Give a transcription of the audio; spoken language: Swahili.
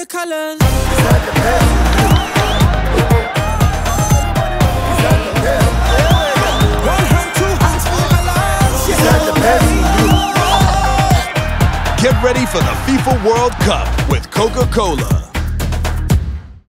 the colors. Get ready for the FIFA World Cup with Coca-Cola.